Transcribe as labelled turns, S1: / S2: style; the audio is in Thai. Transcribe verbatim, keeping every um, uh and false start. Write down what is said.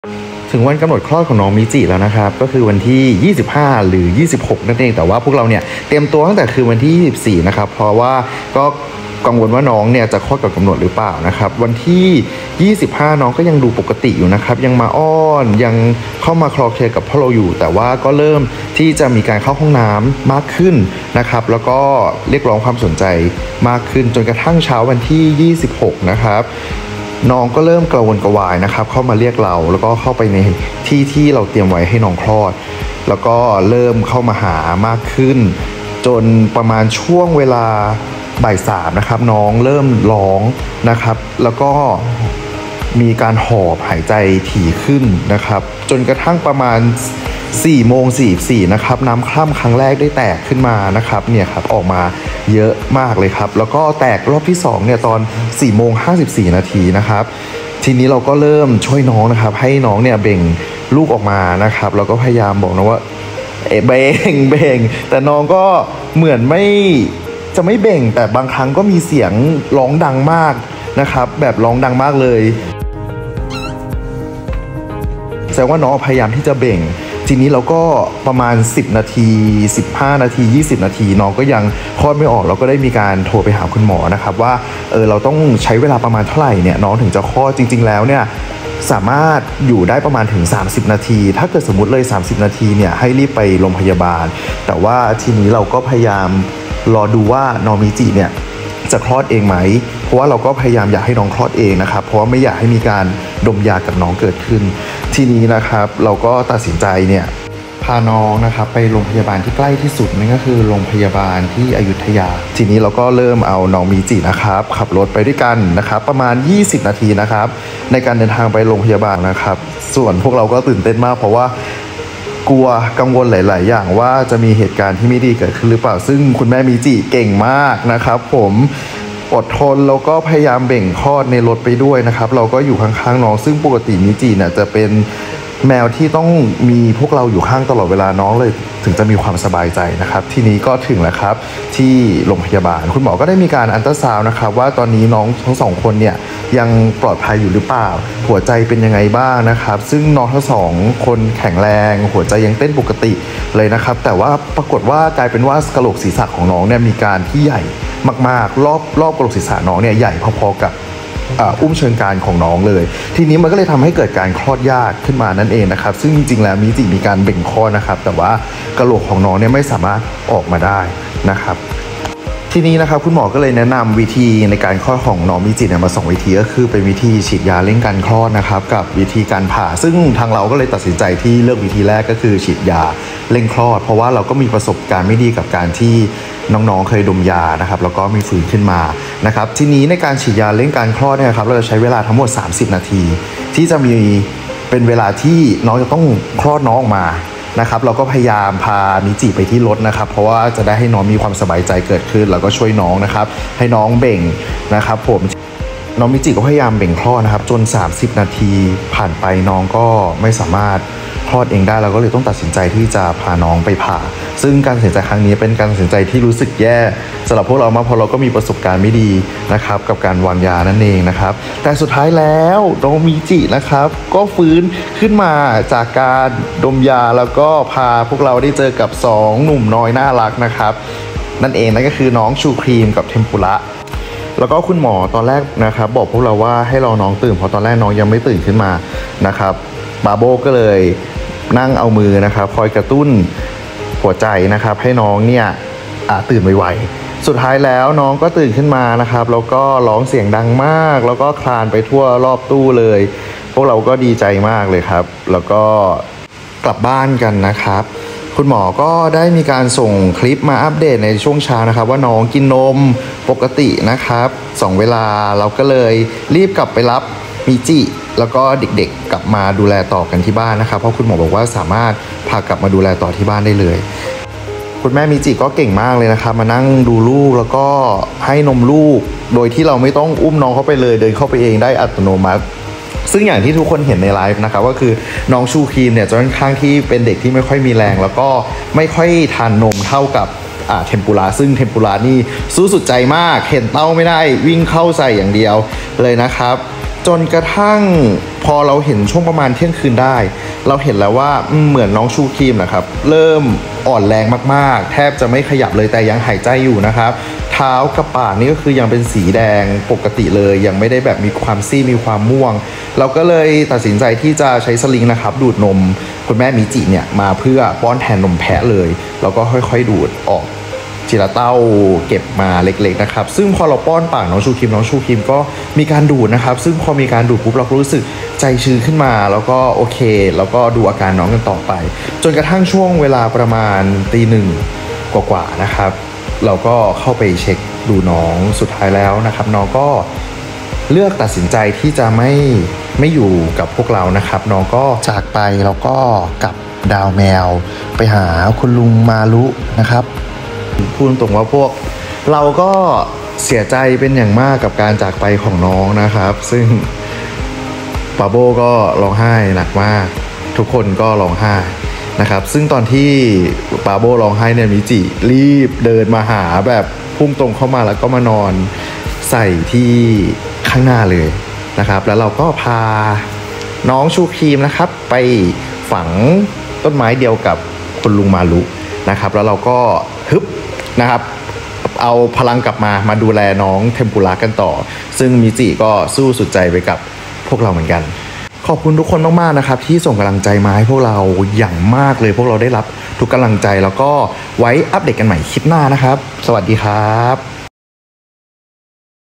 S1: ถึงวันกำหนดคลอดของน้องมิจิแล้วนะครับก็คือวันที่ยี่สิบห้าหรือยี่สิบหกนั่นเองแต่ว่าพวกเราเนี่ยเตรียมตัวตั้งแต่คืนวันที่ยี่สิบสี่นะครับเพราะว่าก็กังวลว่าน้องเนี่ยจะคลอดก่อนกำหนดหรือเปล่านะครับวันที่ยี่สิบห้าน้องก็ยังดูปกติอยู่นะครับยังมาอ้อนยังเข้ามาคลอเคลียร์กับพ่อเราอยู่แต่ว่าก็เริ่มที่จะมีการเข้าห้องน้ำมากขึ้นนะครับแล้วก็เรียกร้องความสนใจมากขึ้นจนกระทั่งเช้าวันที่ยี่สิบหกนะครับน้องก็เริ่มกระวนกระวายนะครับเข้ามาเรียกเราแล้วก็เข้าไปในที่ที่เราเตรียมไว้ให้น้องคลอดแล้วก็เริ่มเข้ามาหามากขึ้นจนประมาณช่วงเวลาบ่ายสามนะครับน้องเริ่มร้องนะครับแล้วก็มีการหอบหายใจถี่ขึ้นนะครับจนกระทั่งประมาณสี่โมงสี่สิบสี่นะครับน้ำคร่ำครั้งแรกได้แตกขึ้นมานะครับเนี่ยครับออกมาเยอะมากเลยครับแล้วก็แตกรอบที่สองเนี่ยตอนสี่โมงห้าสิบสี่นาทีนะครับทีนี้เราก็เริ่มช่วยน้องนะครับให้น้องเนี่ยเบ่งลูกออกมานะครับเราก็พยายามบอกนะว่าเอเบ่งเบ่งแต่น้องก็เหมือนไม่จะไม่เบ่งแต่บางครั้งก็มีเสียงร้องดังมากนะครับแบบร้องดังมากเลยแสดงว่าน้องพยายามที่จะเบ่งทีนี้เราก็ประมาณสิบนาทีสิบห้านาทียี่สิบนาทีน้องก็ยังคลอดไม่ออกเราก็ได้มีการโทรไปหาคุณหมอนะครับว่าเออเราต้องใช้เวลาประมาณเท่าไหร่เนี่ยน้องถึงจะคลอดจริงๆแล้วเนี่ยสามารถอยู่ได้ประมาณถึงสามสิบนาทีถ้าเกิดสมมุติเลยสามสิบนาทีเนี่ยให้รีบไปโรงพยาบาลแต่ว่าทีนี้เราก็พยายามรอดูว่าน้องมิจิเนี่ยจะคลอดเองไหมเพราะว่าเราก็พยายามอยากให้น้องคลอดเองนะครับเพราะว่าไม่อยากให้มีการดมยากับน้องเกิดขึ้นทีนี้นะครับเราก็ตัดสินใจเนี่ยพาน้องนะครับไปโรงพยาบาลที่ใกล้ที่สุดนั่นก็คือโรงพยาบาลที่อยุธยาทีนี้เราก็เริ่มเอาน้องมิจินะครับขับรถไปด้วยกันนะครับประมาณยี่สิบนาทีนะครับในการเดินทางไปโรงพยาบาลนะครับส่วนพวกเราก็ตื่นเต้นมากเพราะว่ากลัวกังวลหลายๆอย่างว่าจะมีเหตุการณ์ที่ไม่ดีเกิดขึ้นหรือเปล่าซึ่งคุณแม่มิจิเก่งมากนะครับผมอดทนแล้วก็พยายามเบ่งคลอดในรถไปด้วยนะครับเราก็อยู่ข้างๆน้องซึ่งปกติมิจิเนี่ยจะเป็นแมวที่ต้องมีพวกเราอยู่ข้างตลอดเวลาน้องเลยถึงจะมีความสบายใจนะครับทีนี้ก็ถึงแล้วครับที่โรงพยาบาลคุณหมอก็ได้มีการอัลตราซาวน์นะครับว่าตอนนี้น้องทั้งสองคนเนี่ยยังปลอดภัยอยู่หรือเปล่าหัวใจเป็นยังไงบ้างนะครับซึ่งน้องทั้งสองคนแข็งแรงหัวใจยังเต้นปกติเลยนะครับแต่ว่าปรากฏว่ากลายเป็นว่ากะโหลกศีรษะของน้องเนี่ยมีการที่ใหญ่มากๆรอบรอบกะโหลกศีรษะน้องเนี่ยใหญ่พอๆกับอุ้มเชิงกรานของน้องเลยทีนี้มันก็เลยทำให้เกิดการคลอดยากขึ้นมานั่นเองนะครับซึ่งจริงๆแล้วมิจิมีการเบ่งคลอดนะครับแต่ว่ากะโหลกของน้องเนี่ยไม่สามารถออกมาได้นะครับทีนี้นะครับคุณหมอก็เลยแนะนำวิธีในการคลอดของน้องมิจิเนี่ยมาสองวิธีก็คือเป็นวิธีฉีดยาเร่งการคลอดนะครับกับวิธีการผ่าซึ่งทางเราก็เลยตัดสินใจที่เลือกวิธีแรกก็คือฉีดยาเร่งคลอดเพราะว่าเราก็มีประสบการณ์ไม่ดีกับการที่น้องๆเคยดมยานะครับแล้วก็มีผื่นขึ้นมานะครับทีนี้ในการฉีดยาเร่งการคลอดเนี่ยครับเราจะใช้เวลาทั้งหมดสามสิบนาทีที่จะมีเป็นเวลาที่น้องจะต้องคลอดน้องออกมานะครับเราก็พยายามพามิจิไปที่รถนะครับเพราะว่าจะได้ให้น้องมีความสบายใจเกิดขึ้นแล้วก็ช่วยน้องนะครับให้น้องเบ่งนะครับผมน้องมิจิก็พยายามเบ่งคลอดนะครับจนสามสิบนาทีผ่านไปน้องก็ไม่สามารถคลอดเองได้เราก็เลยต้องตัดสินใจที่จะพาน้องไปผ่าซึ่งการตัดสินใจครั้งนี้เป็นการตัดสินใจที่รู้สึกแย่สำหรับพวกเรามากเพราะเราก็มีประสบการณ์ไม่ดีนะครับกับการวางยานั่นเองนะครับแต่สุดท้ายแล้วน้องมิจินะครับก็ฟื้นขึ้นมาจากการดมยาแล้วก็พาพวกเราได้เจอกับสองหนุ่มน้อยน่ารักนะครับนั่นเองนั่นก็คือน้องชูครีมกับเทมปุระแล้วก็คุณหมอตอนแรกนะครับบอกพวกเราว่าให้รอน้องตื่นเพราะตอนแรกน้องยังไม่ตื่นขึ้นมานะครับบาโบก็เลยนั่งเอามือนะครับคอยกระตุ้นหัวใจนะครับให้น้องเนี่ยตื่นไวๆสุดท้ายแล้วน้องก็ตื่นขึ้นมานะครับแล้วก็ร้องเสียงดังมากแล้วก็คลานไปทั่วรอบตู้เลยพวกเราก็ดีใจมากเลยครับแล้วก็กลับบ้านกันนะครับคุณหมอก็ได้มีการส่งคลิปมาอัปเดตในช่วงเช้านะครับว่าน้องกินนมปกตินะครับสองเวลาเราก็เลยรีบกลับไปรับมิจิแล้วก็เด็กๆกลับมาดูแลต่อกันที่บ้านนะครับเพราะคุณหมอบอกว่าสามารถพากลับมาดูแลต่อที่บ้านได้เลยคุณแม่มิจิก็เก่งมากเลยนะครับมานั่งดูลูกแล้วก็ให้นมลูกโดยที่เราไม่ต้องอุ้มน้องเข้าไปเลยเดินเข้าไปเองได้อัตโนมัติซึ่งอย่างที่ทุกคนเห็นในไลฟ์นะครับก็คือน้องชูครีมเนี่ยจะค่อนข้างที่เป็นเด็กที่ไม่ค่อยมีแรงแล้วก็ไม่ค่อยทานนมเท่ากับเทมปุระซึ่งเทมปุระนี่สู้สุดใจมากเห็นเต้าไม่ได้วิ่งเข้าใส่อย่างเดียวเลยนะครับจนกระทั่งพอเราเห็นช่วงประมาณเที่ยงคืนได้เราเห็นแล้วว่าเหมือนน้องชูครีมนะครับเริ่มอ่อนแรงมากๆแทบจะไม่ขยับเลยแต่ยังหายใจอยู่นะครับเท้ากับปากนี่ก็คือยังเป็นสีแดงปกติเลยยังไม่ได้แบบมีความซีดมีความม่วงเราก็เลยตัดสินใจที่จะใช้สลิงนะครับดูดนมคุณแม่มิจิเนี่ยมาเพื่อป้อนแทนนมแพะเลยแล้วก็ค่อยๆดูดออกทีละเต้าเก็บมาเล็กๆนะครับซึ่งพอเราป้อนปากน้องชูครีมน้องชูครีมก็มีการดูดนะครับซึ่งพอมีการดูดปุ๊บเราก็รู้สึกใจชื้นขึ้นมาแล้วก็โอเคแล้วก็ดูอาการน้องกันต่อไปจนกระทั่งช่วงเวลาประมาณตีหนึ่งกว่าๆนะครับเราก็เข้าไปเช็คดูน้องสุดท้ายแล้วนะครับน้องก็เลือกตัดสินใจที่จะไม่ไม่อยู่กับพวกเรานะครับน้องก็จากไปแล้วก็กลับดาวแมวไปหาคุณลุงมารุนะครับพูดตรงว่าพวกเราก็เสียใจเป็นอย่างมากกับการจากไปของน้องนะครับซึ่งปาโบก็ร้องไห้หนักมากทุกคนก็ร้องไห้นะครับซึ่งตอนที่ปาโบร้องไห้เนี่ยมิจิรีบเดินมาหาแบบพุ่งตรงเข้ามาแล้วก็มานอนใส่ที่ข้างหน้าเลยนะครับแล้วเราก็พาน้องชูครีมนะครับไปฝังต้นไม้เดียวกับคุณลุงมารุนะครับแล้วเราก็ฮึบนะครับเอาพลังกลับมามาดูแลน้องเทมปุระกันต่อซึ่งมิจิก็สู้สุดใจไปกับพวกเราเหมือนกันขอบคุณทุกคนมากๆนะครับที่ส่งกำลังใจมาให้พวกเราอย่างมากเลยพวกเราได้รับทุกกำลังใจแล้วก็ไว้อัปเดตกันใหม่คลิปหน้านะครับสวัสดีครับ